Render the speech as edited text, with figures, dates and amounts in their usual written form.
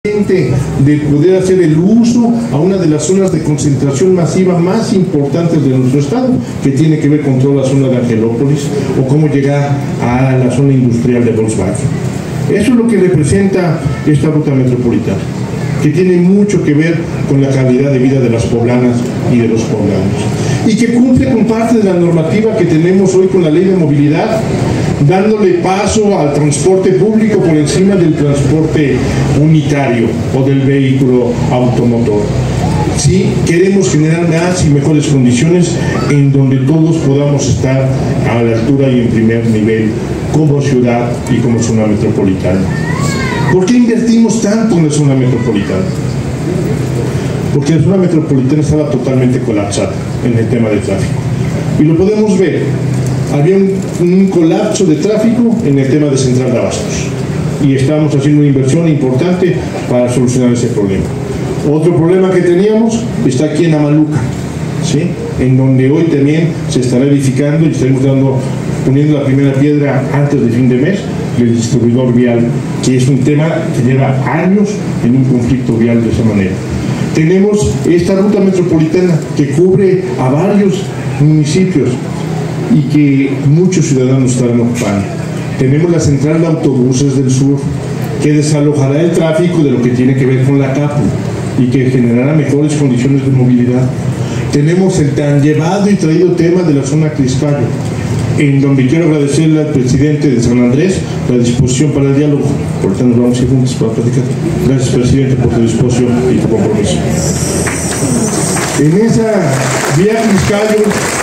de poder hacer el uso a una de las zonas de concentración masiva más importantes de nuestro estado, que tiene que ver con toda la zona de Angelópolis, o cómo llegar a la zona industrial de Volkswagen. Eso es lo que representa esta ruta metropolitana, que tiene mucho que ver con la calidad de vida de las poblanas y de los poblanos, y que cumple con parte de la normativa que tenemos hoy con la ley de movilidad, dándole paso al transporte público por encima del transporte unitario o del vehículo automotor. Sí, queremos generar más y mejores condiciones en donde todos podamos estar a la altura y en primer nivel como ciudad y como zona metropolitana. ¿Por qué invertimos tanto en la zona metropolitana? Porque la zona metropolitana estaba totalmente colapsada en el tema de tráfico. Y lo podemos ver. Había un colapso de tráfico en el tema de Central de Abastos. Y estábamos haciendo una inversión importante para solucionar ese problema. Otro problema que teníamos está aquí en Amaluca, ¿sí? En donde hoy también se estará edificando y estaremos poniendo la primera piedra antes de fin de mes del distribuidor vial, que es un tema que lleva años en un conflicto vial de esa manera. Tenemos esta ruta metropolitana que cubre a varios municipios y que muchos ciudadanos estarán ocupando. Tenemos la central de autobuses del sur, que desalojará el tráfico de lo que tiene que ver con la CAPU y que generará mejores condiciones de movilidad. Tenemos el tan llevado y traído tema de la zona Criscayo, en donde quiero agradecerle al presidente de San Andrés la disposición para el diálogo. Por lo tanto, nos vamos a ir juntos para platicar. Gracias, presidente, por tu disposición y tu compromiso. En esa vía Criscayo